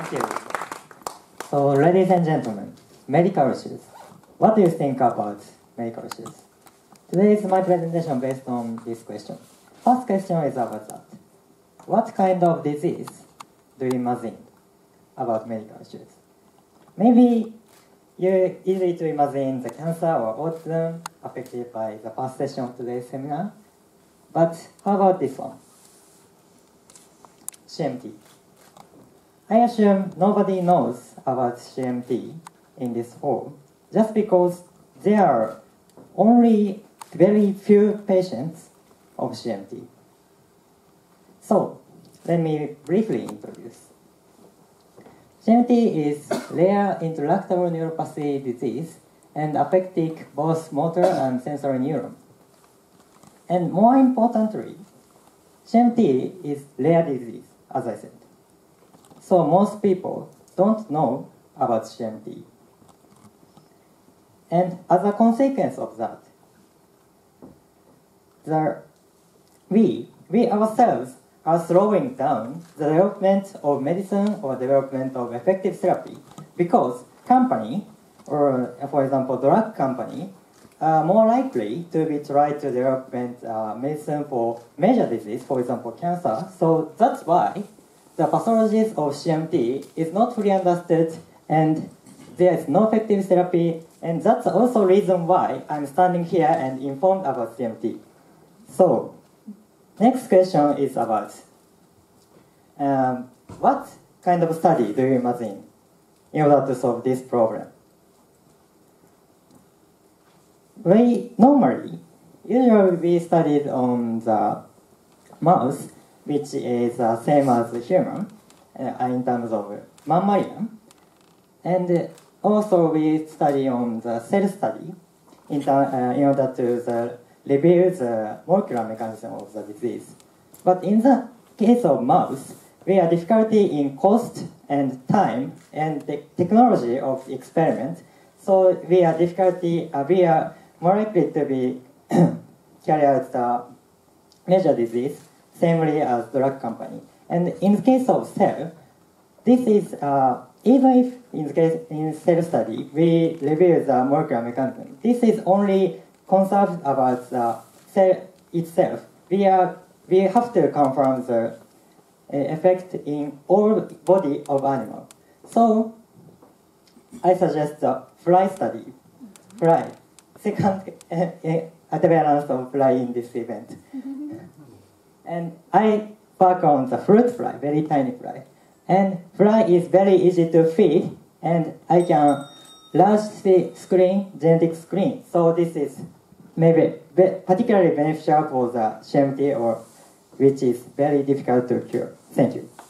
Thank you. So, ladies and gentlemen, medical issues. What do you think about medical issues? Today is my presentation based on this question. First question is about that. What kind of disease do you imagine about medical issues? Maybe you're easy to imagine the cancer or autism affected by the first session of today's seminar. But how about this one? CMT. I assume nobody knows about CMT in this hall, just because there are only very few patients of CMT. So, let me briefly introduce. CMT is rare intractable neuropathy disease and affecting both motor and sensory neurons. And more importantly, CMT is rare disease, as I said. So most people don't know about CMT. And as a consequence of that, we ourselves are slowing down the development of medicine or development of effective therapy because company, or for example drug company, are more likely to be tried to develop medicine for major disease, for example cancer. So that's why the pathologies of CMT is not fully understood and there is no effective therapy, and that's also the reason why I'm standing here and informed about CMT. So, next question is about what kind of study do you imagine in order to solve this problem? Usually we studied on the mouse, which is same as the human in terms of mammalian. And also we study on the cell study in order to review the molecular mechanism of the disease. But in the case of mouse, we have difficulty in cost and time and the technology of the experiment. So we are more likely to be carry out the major disease, samely as drug company. And in the case of cell, this is even if in cell study we review the molecular mechanism, this is only concerned about the cell itself. We have to confirm the effect in all body of animal. So I suggest the fly study. Fly. Second appearance of fly in this event. And I work on the fruit fly, very tiny fly. And fly is very easy to feed, and I can large screen, genetic screen. So this is maybe particularly beneficial for the CMT, or which is very difficult to cure. Thank you.